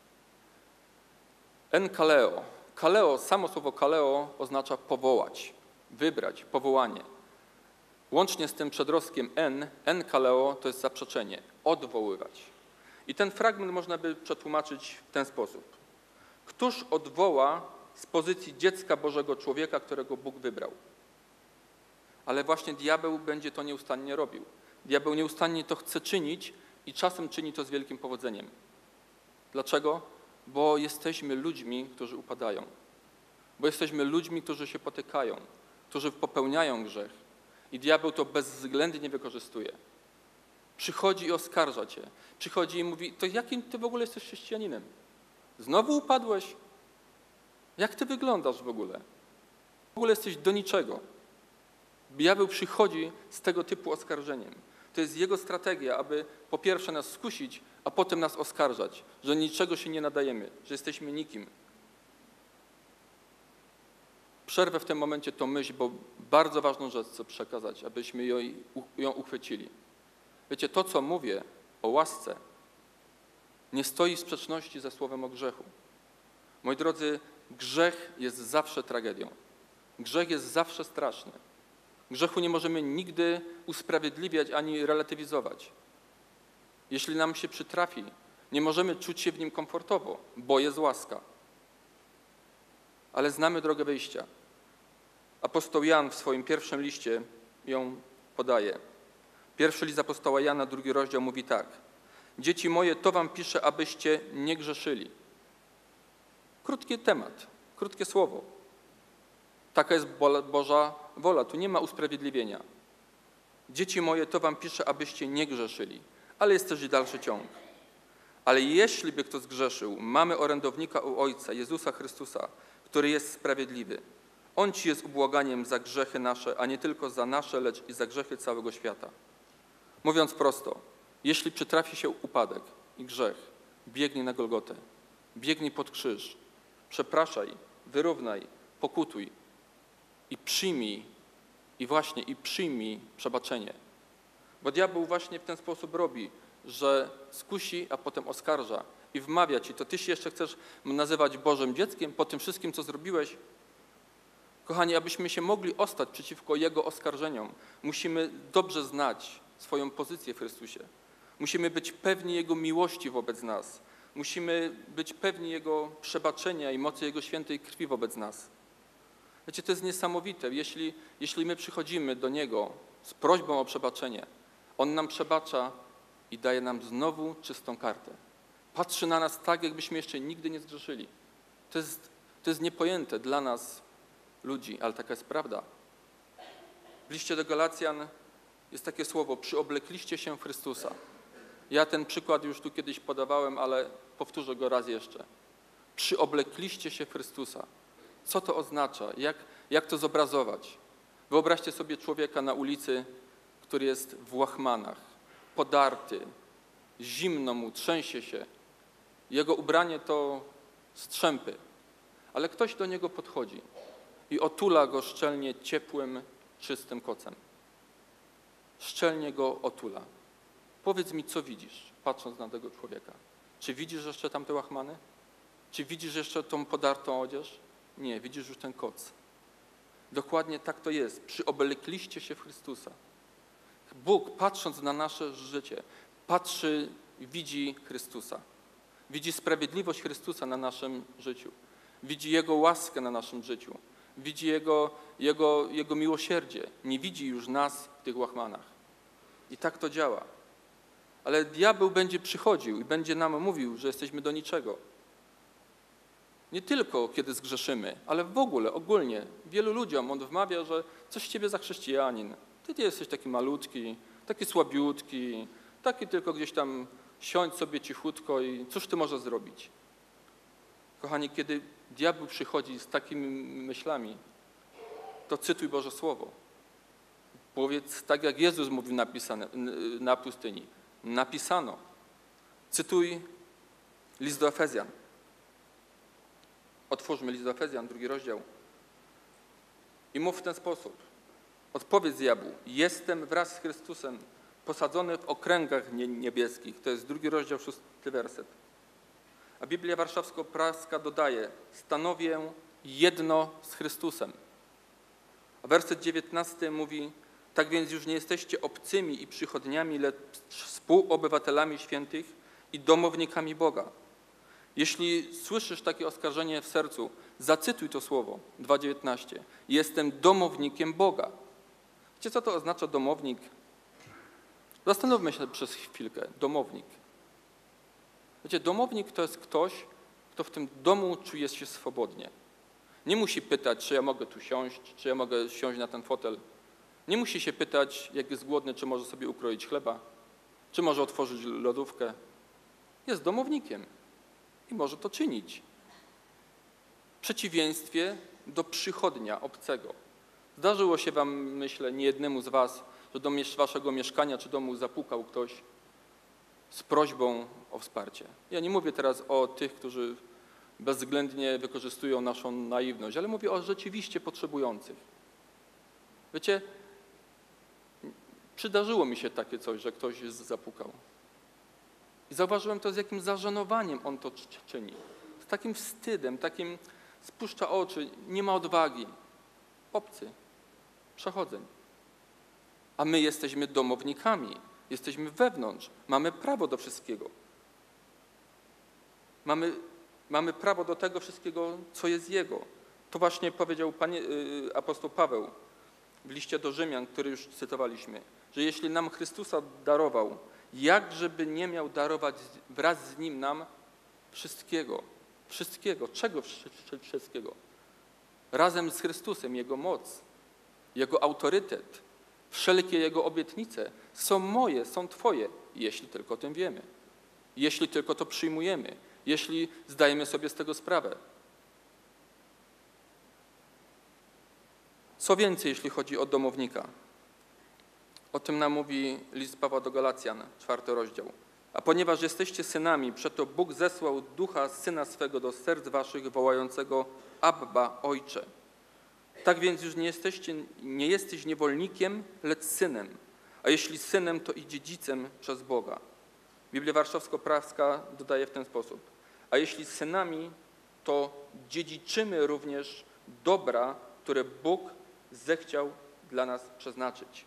Enkaleo. Kaleo, samo słowo kaleo oznacza powołać, wybrać, powołanie. Łącznie z tym przedrostkiem enkaleo to jest zaprzeczenie, odwoływać. I ten fragment można by przetłumaczyć w ten sposób. Któż odwoła z pozycji dziecka Bożego człowieka, którego Bóg wybrał? Ale właśnie diabeł będzie to nieustannie robił. Diabeł nieustannie to chce czynić i czasem czyni to z wielkim powodzeniem. Dlaczego? Bo jesteśmy ludźmi, którzy upadają. Bo jesteśmy ludźmi, którzy się potykają, którzy popełniają grzech. I diabeł to bezwzględnie wykorzystuje. Przychodzi i oskarża cię. Przychodzi i mówi, to jakim ty w ogóle jesteś chrześcijaninem? Znowu upadłeś? Jak ty wyglądasz w ogóle? W ogóle jesteś do niczego. Diabeł przychodzi z tego typu oskarżeniem. To jest jego strategia, aby po pierwsze nas skusić, a potem nas oskarżać, że niczego się nie nadajemy, że jesteśmy nikim. Przerwę w tym momencie tą myśl, bo bardzo ważną rzecz chcę przekazać, abyśmy ją uchwycili. Wiecie, to co mówię o łasce nie stoi w sprzeczności ze słowem o grzechu. Moi drodzy, grzech jest zawsze tragedią. Grzech jest zawsze straszny. Grzechu nie możemy nigdy usprawiedliwiać ani relatywizować. Jeśli nam się przytrafi, nie możemy czuć się w nim komfortowo, bo jest łaska. Ale znamy drogę wyjścia. Apostoł Jan w swoim pierwszym liście ją podaje. Pierwszy list apostoła Jana, 2 rozdział mówi tak. Dzieci moje, to wam piszę, abyście nie grzeszyli. Krótki temat, krótkie słowo. Taka jest Boża wola, tu nie ma usprawiedliwienia. Dzieci moje, to wam piszę, abyście nie grzeszyli. Ale jest też i dalszy ciąg. Ale jeśli by kto zgrzeszył, mamy orędownika u Ojca, Jezusa Chrystusa, który jest sprawiedliwy. On ci jest ubłaganiem za grzechy nasze, a nie tylko za nasze, lecz i za grzechy całego świata. Mówiąc prosto, jeśli przytrafi się upadek i grzech, biegnij na Golgotę, biegnij pod krzyż, przepraszaj, wyrównaj, pokutuj i przyjmij, przyjmij przebaczenie. Bo diabeł właśnie w ten sposób robi, że skusi, a potem oskarża i wmawia ci, to ty się jeszcze chcesz nazywać Bożym dzieckiem po tym wszystkim, co zrobiłeś? Kochani, abyśmy się mogli ostać przeciwko Jego oskarżeniom, musimy dobrze znać swoją pozycję w Chrystusie. Musimy być pewni Jego miłości wobec nas. Musimy być pewni Jego przebaczenia i mocy Jego świętej krwi wobec nas. Wiecie, to jest niesamowite. Jeśli my przychodzimy do Niego z prośbą o przebaczenie, On nam przebacza i daje nam znowu czystą kartę. Patrzy na nas tak, jakbyśmy jeszcze nigdy nie zgrzeszyli. To jest niepojęte dla nas, ludzi, ale taka jest prawda. W liście do Galacjan jest takie słowo, przyoblekliście się w Chrystusa. Ja ten przykład już tu kiedyś podawałem, ale powtórzę go raz jeszcze. Przyoblekliście się w Chrystusa. Co to oznacza? Jak to zobrazować? Wyobraźcie sobie człowieka na ulicy, który jest w łachmanach, podarty, zimno mu, trzęsie się. Jego ubranie to strzępy, ale ktoś do niego podchodzi i otula go szczelnie ciepłym, czystym kocem. Szczelnie go otula. Powiedz mi, co widzisz, patrząc na tego człowieka. Czy widzisz jeszcze tamte łachmany? Czy widzisz jeszcze tą podartą odzież? Nie, widzisz już ten koc. Dokładnie tak to jest. Przyoblekliście się w Chrystusa. Bóg, patrząc na nasze życie, patrzy, widzi Chrystusa. Widzi sprawiedliwość Chrystusa na naszym życiu. Widzi Jego łaskę na naszym życiu. Widzi Jego miłosierdzie. Nie widzi już nas w tych łachmanach. I tak to działa. Ale diabeł będzie przychodził i będzie nam mówił, że jesteśmy do niczego. Nie tylko kiedy zgrzeszymy, ale w ogóle, ogólnie. Wielu ludziom on wmawia, że coś z ciebie za chrześcijanin. Ty jesteś taki malutki, taki słabiutki, taki tylko gdzieś tam siądź sobie cichutko i cóż ty możesz zrobić? Kochani, kiedy diabeł przychodzi z takimi myślami, to cytuj Boże Słowo. Powiedz tak, jak Jezus mówił na pustyni. Napisano. Cytuj list do Efezjan. Otwórzmy list do Efezjan, 2 rozdział. I mów w ten sposób. Odpowiedz diabłu. Jestem wraz z Chrystusem posadzony w okręgach niebieskich. To jest 2 rozdział, 6 werset. A Biblia Warszawsko-Praska dodaje. Stanowię jedno z Chrystusem. A werset 19 mówi. Tak więc już nie jesteście obcymi i przychodniami, lecz współobywatelami świętych i domownikami Boga. Jeśli słyszysz takie oskarżenie w sercu, zacytuj to słowo, 2:19. Jestem domownikiem Boga. Wiecie, co to oznacza domownik? Zastanówmy się przez chwilkę. Domownik. Wiecie, domownik to jest ktoś, kto w tym domu czuje się swobodnie. Nie musi pytać, czy ja mogę tu siąść, czy ja mogę siąść na ten fotel. Nie musi się pytać, jak jest głodny, czy może sobie ukroić chleba, czy może otworzyć lodówkę. Jest domownikiem i może to czynić. W przeciwieństwie do przychodnia obcego. Zdarzyło się wam, myślę, niejednemu z was, że do waszego mieszkania czy domu zapukał ktoś z prośbą o wsparcie. Ja nie mówię teraz o tych, którzy bezwzględnie wykorzystują naszą naiwność, ale mówię o rzeczywiście potrzebujących. Wiecie, przydarzyło mi się takie coś, że ktoś zapukał. I zauważyłem to, z jakim zażenowaniem on to czyni. Z takim wstydem, takim spuszcza oczy, nie ma odwagi. Obcy, przechodzeń. A my jesteśmy domownikami, jesteśmy wewnątrz, mamy prawo do wszystkiego. Mamy prawo do tego wszystkiego, co jest Jego. To właśnie powiedział apostoł Paweł w liście do Rzymian, który już cytowaliśmy, że jeśli nam Chrystusa darował, jakżeby nie miał darować wraz z Nim nam wszystkiego. Wszystkiego. Czego wszystkiego? Razem z Chrystusem Jego moc, Jego autorytet, wszelkie Jego obietnice są moje, są Twoje, jeśli tylko o tym wiemy. Jeśli tylko to przyjmujemy. Jeśli zdajemy sobie z tego sprawę. Co więcej, jeśli chodzi o domownika? O tym nam mówi list Pawła do Galacjan, 4 rozdział. A ponieważ jesteście synami, przeto Bóg zesłał ducha Syna swego do serc waszych, wołającego Abba, Ojcze. Tak więc już nie jesteś niewolnikiem, lecz synem. A jeśli synem, to i dziedzicem przez Boga. Biblia Warszawsko-Praska dodaje w ten sposób. A jeśli synami, to dziedziczymy również dobra, które Bóg zechciał dla nas przeznaczyć.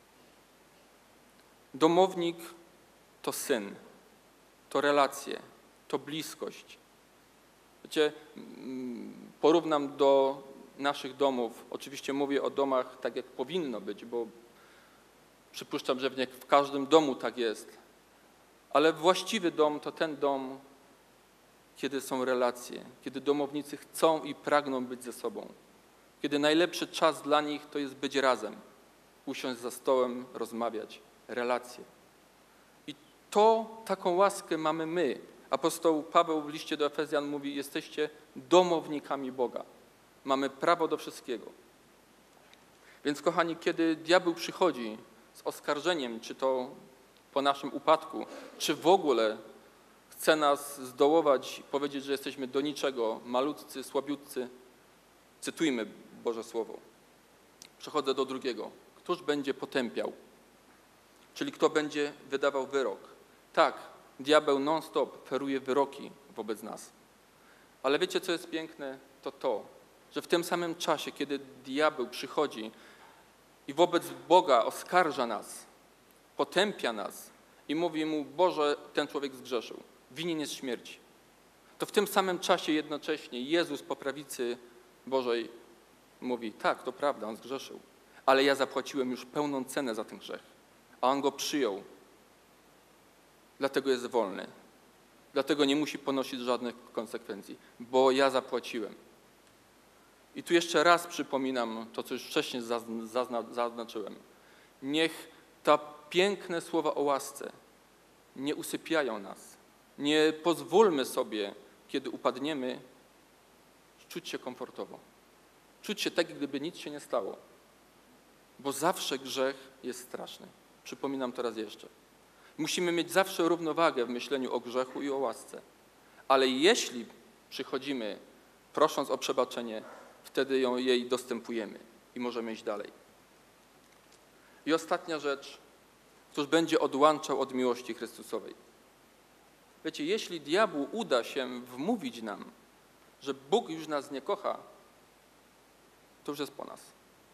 Domownik to syn, to relacje, to bliskość. Wiecie, porównam do naszych domów. Oczywiście mówię o domach tak, jak powinno być, bo przypuszczam, że w każdym domu tak jest. Ale właściwy dom to ten dom, kiedy są relacje, kiedy domownicy chcą i pragną być ze sobą. Kiedy najlepszy czas dla nich to jest być razem, usiąść za stołem, rozmawiać, relacje. I taką łaskę mamy my. Apostoł Paweł w liście do Efezjan mówi, jesteście domownikami Boga. Mamy prawo do wszystkiego. Więc kochani, kiedy diabeł przychodzi z oskarżeniem, czy to po naszym upadku, czy w ogóle chce nas zdołować, powiedzieć, że jesteśmy do niczego, malutcy, słabiutcy, cytujmy Boże Słowo. Przechodzę do drugiego. Któż będzie potępiał? Czyli kto będzie wydawał wyrok? Tak, diabeł non-stop feruje wyroki wobec nas. Ale wiecie, co jest piękne? To, że w tym samym czasie, kiedy diabeł przychodzi i wobec Boga oskarża nas, potępia nas i mówi mu: Boże, ten człowiek zgrzeszył, winien jest śmierci, to w tym samym czasie jednocześnie Jezus po prawicy Bożej mówi: tak, to prawda, on zgrzeszył, ale ja zapłaciłem już pełną cenę za ten grzech, a on go przyjął. Dlatego jest wolny. Dlatego nie musi ponosić żadnych konsekwencji, bo ja zapłaciłem. I tu jeszcze raz przypominam to, co już wcześniej zaznaczyłem. Niech te piękne słowa o łasce nie usypiają nas. Nie pozwólmy sobie, kiedy upadniemy, czuć się komfortowo. Czuć się tak, gdyby nic się nie stało. Bo zawsze grzech jest straszny. Przypominam to raz jeszcze. Musimy mieć zawsze równowagę w myśleniu o grzechu i o łasce. Ale jeśli przychodzimy, prosząc o przebaczenie, wtedy jej dostępujemy i możemy iść dalej. I ostatnia rzecz, któż będzie odłączał od miłości Chrystusowej. Wiecie, jeśli diabłu uda się wmówić nam, że Bóg już nas nie kocha, to już jest po nas.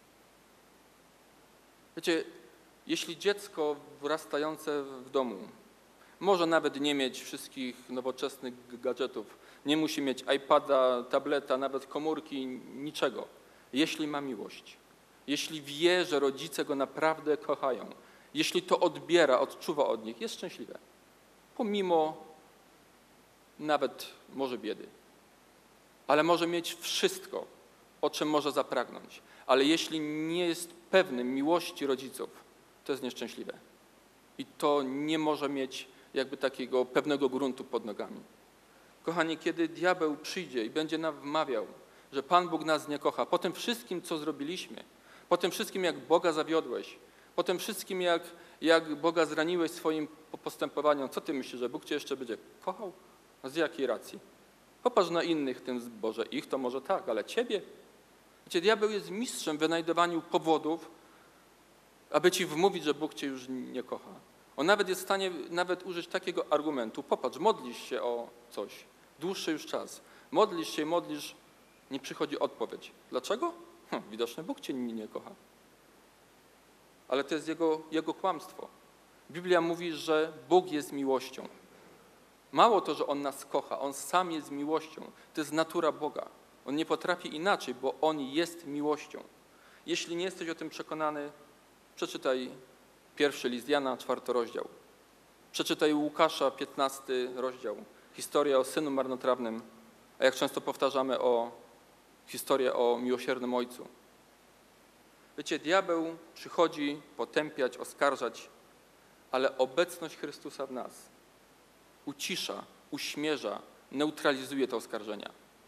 Wiecie, jeśli dziecko wyrastające w domu może nawet nie mieć wszystkich nowoczesnych gadżetów, nie musi mieć iPada, tableta, nawet komórki, niczego. Jeśli ma miłość, jeśli wie, że rodzice go naprawdę kochają, jeśli to odbiera, odczuwa od nich, jest szczęśliwe. Pomimo nawet może biedy. Ale może mieć wszystko, o czym może zapragnąć. Ale jeśli nie jest pewny miłości rodziców, to jest nieszczęśliwe. I to nie może mieć jakby takiego pewnego gruntu pod nogami. Kochani, kiedy diabeł przyjdzie i będzie nam wmawiał, że Pan Bóg nas nie kocha, po tym wszystkim, co zrobiliśmy, po tym wszystkim, jak Boga zawiodłeś, po tym wszystkim, jak Boga zraniłeś swoim postępowaniem, co ty myślisz, że Bóg cię jeszcze będzie kochał? A z jakiej racji? Popatrz na innych w tym zborze. Ich to może tak, ale ciebie? Wiecie, diabeł jest mistrzem w wynajdowaniu powodów, aby ci wmówić, że Bóg cię już nie kocha. On nawet jest w stanie użyć takiego argumentu. Popatrz, modlisz się o coś, dłuższy już czas. Modlisz się, nie przychodzi odpowiedź. Dlaczego? Widocznie Bóg cię nie kocha. Ale to jest jego kłamstwo. Biblia mówi, że Bóg jest miłością. Mało to, że On nas kocha, On sam jest miłością. To jest natura Boga. On nie potrafi inaczej, bo On jest miłością. Jeśli nie jesteś o tym przekonany, przeczytaj 1 list Jana, 4 rozdział. Przeczytaj Łukasza, 15 rozdział. Historia o synu marnotrawnym, a jak często powtarzamy historię o miłosiernym Ojcu. Wiecie, diabeł przychodzi potępiać, oskarżać, ale obecność Chrystusa w nas ucisza, uśmierza, neutralizuje te oskarżenia.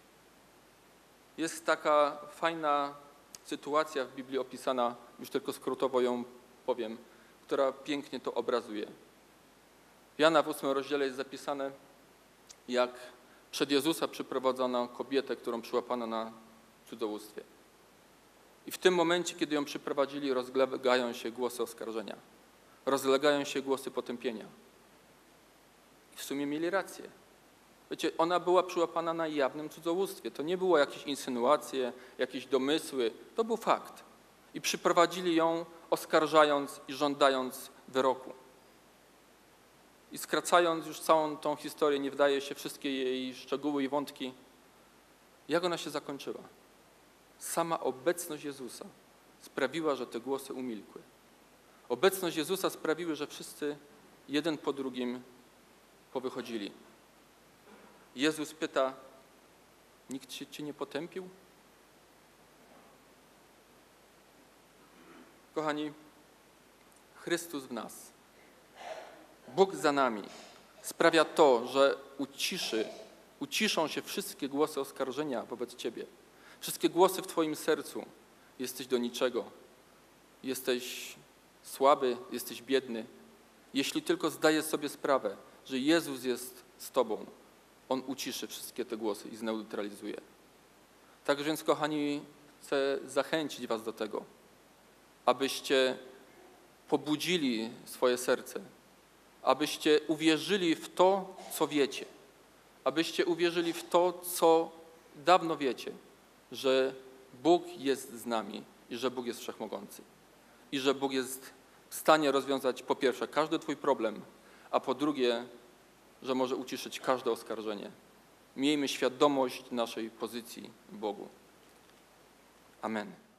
Jest taka fajna sytuacja w Biblii opisana, już tylko skrótowo ją powiem, która pięknie to obrazuje. W Jana w 8 rozdziale jest zapisane, jak przed Jezusa przyprowadzono kobietę, którą przyłapano na cudzołóstwie. I w tym momencie, kiedy ją przyprowadzili, rozlegają się głosy oskarżenia. Rozlegają się głosy potępienia. I w sumie mieli rację. Wiecie, ona była przyłapana na jawnym cudzołóstwie. To nie było jakieś insynuacje, jakieś domysły. To był fakt. I przyprowadzili ją, oskarżając i żądając wyroku. I skracając już całą tą historię, nie wdaje się wszystkie jej szczegóły i wątki, jak ona się zakończyła? Sama obecność Jezusa sprawiła, że te głosy umilkły. Obecność Jezusa sprawiła, że wszyscy jeden po drugim powychodzili. Jezus pyta, nikt cię nie potępił? Kochani, Chrystus w nas, Bóg za nami sprawia to, że uciszą się wszystkie głosy oskarżenia wobec Ciebie. Wszystkie głosy w Twoim sercu. Jesteś do niczego. Jesteś słaby, jesteś biedny. Jeśli tylko zdajesz sobie sprawę, że Jezus jest z Tobą, On uciszy wszystkie te głosy i zneutralizuje. Tak więc, kochani, chcę zachęcić Was do tego, abyście pobudzili swoje serce, abyście uwierzyli w to, co wiecie, abyście uwierzyli w to, co dawno wiecie, że Bóg jest z nami i że Bóg jest wszechmogący. I że Bóg jest w stanie rozwiązać po pierwsze każdy twój problem, a po drugie, że może uciszyć każde oskarżenie. Miejmy świadomość naszej pozycji w Bogu. Amen.